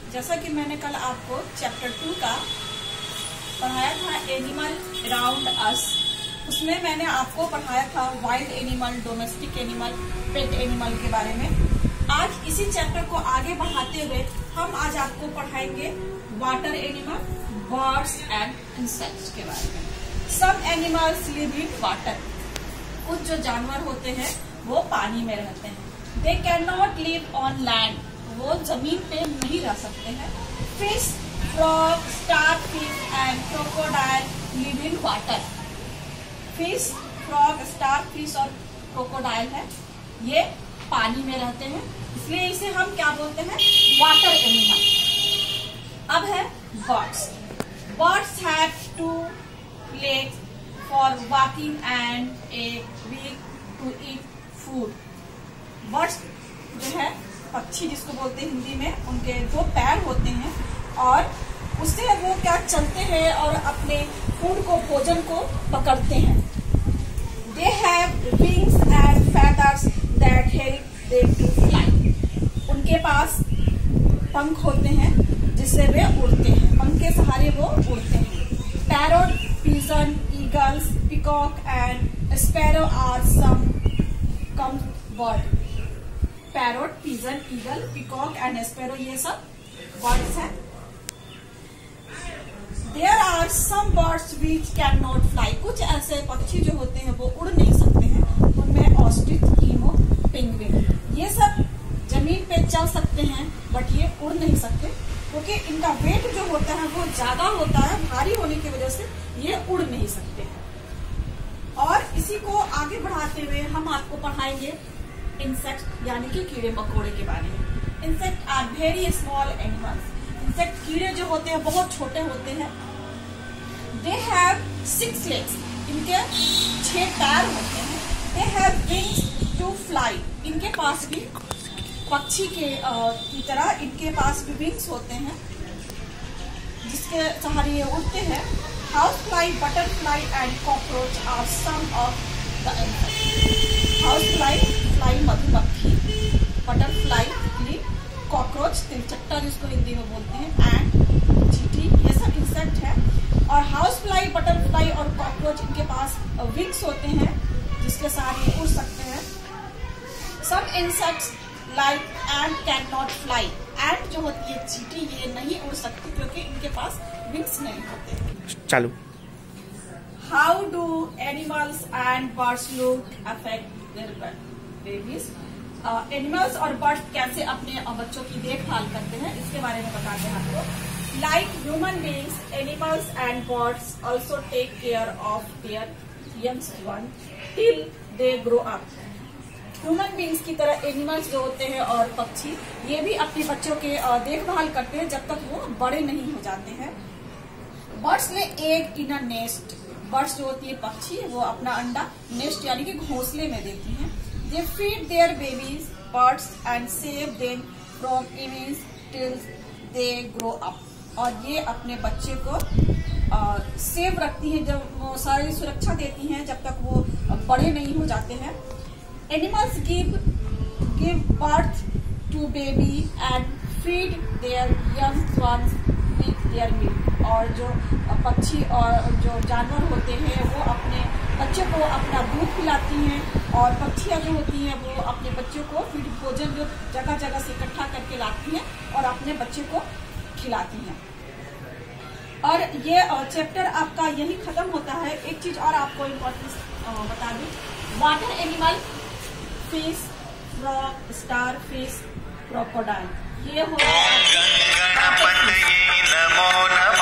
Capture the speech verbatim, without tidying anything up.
जैसा कि मैंने कल आपको चैप्टर टू का पढ़ाया था एनिमल अराउंड अस, उसमें मैंने आपको पढ़ाया था wild animal, domestic animal, pet animal के बारे में। आज इसी चैप्टर को आगे बढ़ाते हुए हम आज आपको पढ़ाएंगे water animal, birds and insects के बारे में। Some animals live in water, कुछ जो जानवर होते हैं वो पानी में रहते हैं। They can not live on land, वो जमीन पे नहीं रह सकते हैं। Fish, frog, starfish and crocodile live in water. Fish, frog, starfish और क्रोकोडाइल है, ये पानी में रहते हैं, इसलिए इसे हम क्या बोलते हैं, वाटर एनिमल। अब है birds. Birds have two legs for walking and a beak to eat food. Birds जो है पक्षी जिसको बोलते हैं हिंदी में, उनके दो पैर होते हैं और उससे वो क्या चलते हैं और अपने फूड को, भोजन को पकड़ते हैं। They have wings and feathers that help them to fly. उनके पास पंख होते हैं जिससे वे उड़ते हैं, पंख के सहारे वो उड़ते हैं। Parrot, pigeon, eagles, peacock and sparrow are some common birds. Parrot, pigeon, eagle, peacock and sparrow ये सब birds हैं। There are some birds which cannot fly. कुछ ऐसे पक्षी जो होते हैं वो उड़ नहीं सकते हैं, उनमें ऑस्ट्रिच, ईमू, पेंगुइन, ये सब जमीन पे चल सकते हैं बट ये उड़ नहीं सकते क्योंकि इनका वेट जो होता है वो ज्यादा होता है, भारी होने की वजह से ये उड़ नहीं सकते हैं। और इसी को आगे बढ़ाते हुए हम आपको पढ़ाएंगे इंसेक्ट यानी कि कीड़े मकोड़े के बारे में। Insect are very small animals. Insect कीड़े जो होते हैं बहुत छोटे होते हैं। दे हैव सिक्स लेग्स, इनके छह पैर होते हैं। They have wings to fly, इनके पास भी पक्षी के की तरह इनके पास भी विंग्स होते हैं जिसके सहारे ये उड़ते हैं। House fly, butterfly and cockroach are some of the insects. House fly, fly मधुमक्खी, बटरफ्लाई तितली, कॉकरोच तिलचट्टा जिसको हिंदी में बोलते हैं, एंड चींटी, ये सब इंसेक्ट है। और हाउस फ्लाई, बटरफ्लाई और कॉकरोच इनके पास विंग्स होते हैं जिसके सहारे उड़ सकते हैं। Some insects like and can not fly, and जो होती है चींटी ये नहीं उड़ सकती क्योंकि इनके पास विंग्स नहीं होते। चालू। How do animals and birds look अफेक्ट देयर बेबीज। एनिमल्स और बर्ड्स कैसे अपने बच्चों की देखभाल करते हैं इसके बारे में बताते हैं आपको। Like human beings, animals and birds also take care of their young one till they grow up. Human beings की तरह एनिमल्स जो होते हैं और पक्षी ये भी अपने बच्चों के देखभाल करते हैं जब तक वो बड़े नहीं हो जाते हैं। Birds lay egg in a nest. Birds जो होती है पक्षी, वो अपना अंडा नेस्ट यानी कि घोंसले में देती हैं। They feed their babies birds and save them from image till they grow up. और ये अपने बच्चे को आ, सेव रखती हैं, जब वो सारी सुरक्षा देती हैं जब तक वो बड़े नहीं हो जाते हैं। Animals give give birth to baby and feed their young ones with their milk. और जो पक्षी और जो जानवर होते हैं वो अपने बच्चों को अपना दूध पिलाती हैं और पक्षियाँ जो होती हैं वो अपने बच्चों को फीड, भोजन जो जगह जगह से इकट्ठा करके लाती हैं और अपने बच्चे को खिलाती हैं। और ये चैप्टर आपका यही खत्म होता है। एक चीज और आपको इम्पोर्टेंस बता दूं, water animal, fish, frog, star fish, crocodile, ये हो